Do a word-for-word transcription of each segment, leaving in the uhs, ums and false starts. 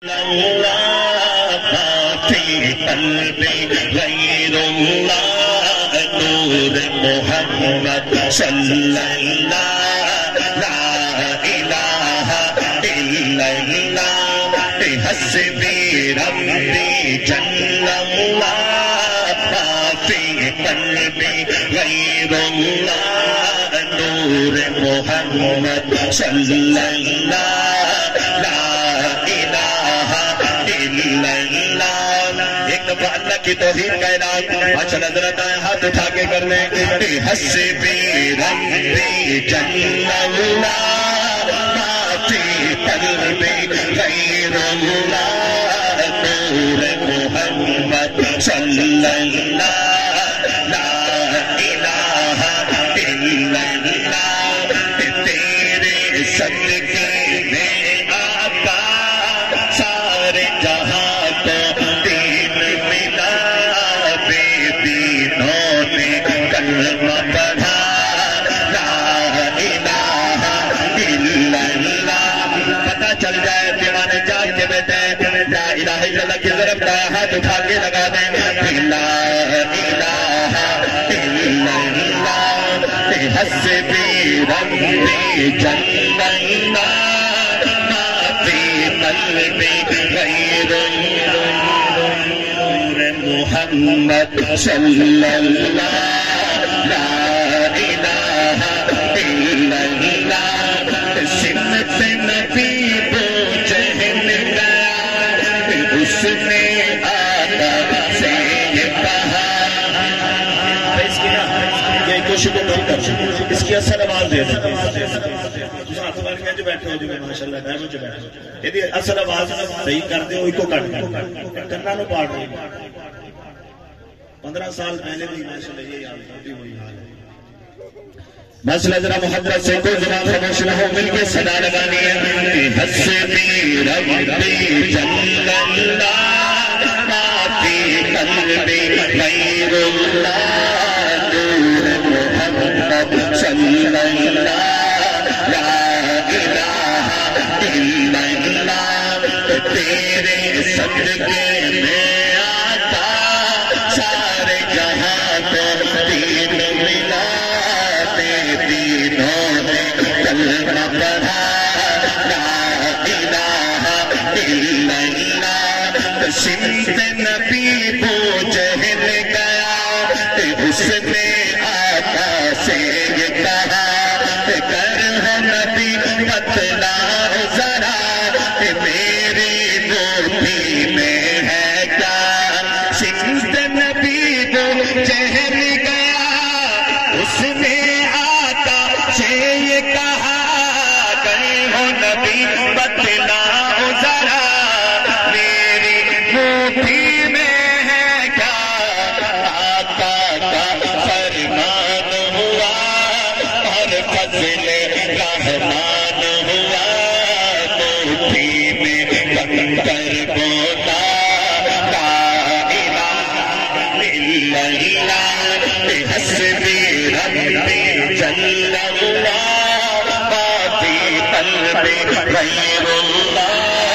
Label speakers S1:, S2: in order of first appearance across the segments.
S1: اللہ فی قلبی غیر اللہ نور محمد صلی اللہ لا الہ الا اللہ حسبی ربی جل اللہ فی قلبی غیر اللہ نور محمد صلی اللہ اللہ کی توحید کا اعلان اچھا حضرت آئے ہاتھ اٹھا کے کر لیں حسبی ربی جل اللہ ما فی قلبی غیر اللہ نور محمد صلی اللہ لا الہ الا اللہ تیرے صدقے میں آقا سارے جہاں چل جائے دیوانے جان کے بیٹے لا الہ الا اللہ کی ضرب دائیں ہاتھ اٹھا کے لگا دیں لا الہ الا اللہ حسبی ربی جل اللہ ما فی قلبی غیر نور محمد صلی اللہ لا الہ الا اللہ سمت نبی اس نے آقا سے یہ کہا اس کی یہ کوشش کو کم کر اس کی اصل آواز دے دیں جو بیٹھے ہو جو ماشاءاللہ میں جو بیٹھے ہو یہ اصل آواز صحیح کر دے ہوئی کو کٹ کرنا نو پاڑ رہی پندرہ سال پہلے بھی ماشاءاللہ یہ یاد کرتی ہوئی حال ہے مسئلہ ذرا محبت سے کوئی زبان خاموش نہ ہو مل کے صدا لگانی ہے حسبی ربی جل اللہ ما فی قلبی غیر اللہ نور محمد صلی اللہ لا الہ الا اللہ تیرے صدقے میں آتا سارے جہاں کو دین ملا کلمہ پڑھا لا الہ الا اللہ سمت نبی بو جہل گیا اس نے آقا سے یہ کہا کر ہو نبی بتلاؤ ذرا میری روٹی میں ہے کیا سمت نبی بو جہل گیا اس نے آقا سے یہ کہا کہیں ہو نبی بتلاؤ ذرا میری روٹی میں ہے کیا آقا کا فرمان ہوا اور فضل رحمان ہوا روٹی میں کنکر بولا لا الہ الا اللہ حسبی ربی جل اللہ ما فی قلبی غیر اللہ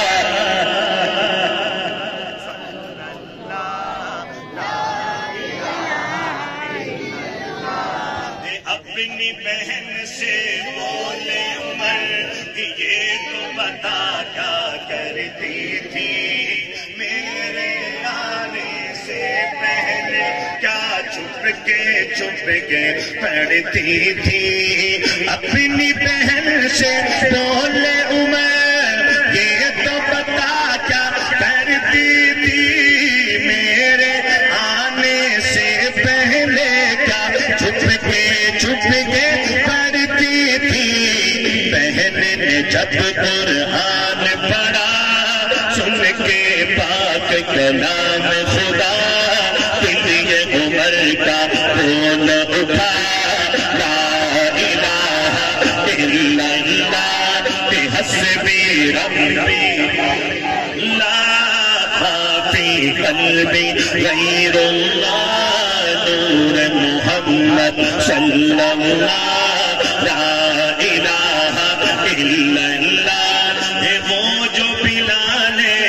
S1: اپنی بہن سے بولے عمر یہ تو بتا کیا کرتی تھی میرے آنے سے پہلے کیا چھپ کے چھپ کے پڑھتی تھی اپنی بہن سے بولے عمر یہ تو بتا کیا کرتی تھی میرے آنے سے پہلے کیا چھپ کے چھپ کے پڑھتی تھی بہن نے جب قرآن پڑھا سن کے پاک کلام خدا عمر کا خون اٹھا لا الہ الا اللہ حسبی ربی لا فی قلبی غیر اللہ نور محمد صلی اللہ لا الہ الا اللہ وہ جو بلال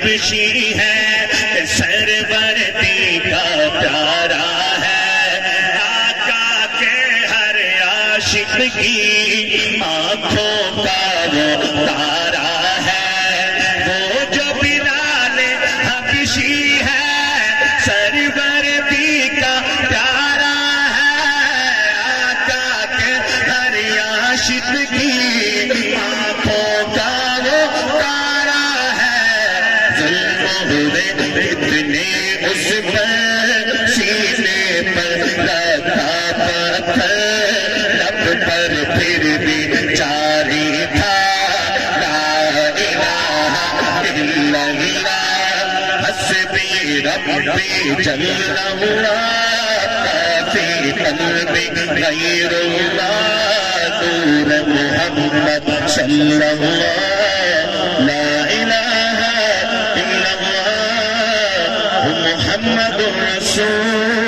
S1: حبشی ہے سروردی کا پیارا ہے آقا کے ہر عاشق کی آنکھوں کا وہ تارا ہے وہ جو بلال حبشی ہے سروردی کا پیارا ہے آقا کے ہر عاشق کی آنکھوں کا وہ تارا ہے ظلم ہوئے اتنے اس پر سینے پر رکھا پتھر لب پر پھر بھی جاری تھا لا الہ الا اللہ حسبی ربی جل اللہ فی قلبی غیر اللہ نور محمد صلی اللہ لا الہ الا اللہ محمد رسول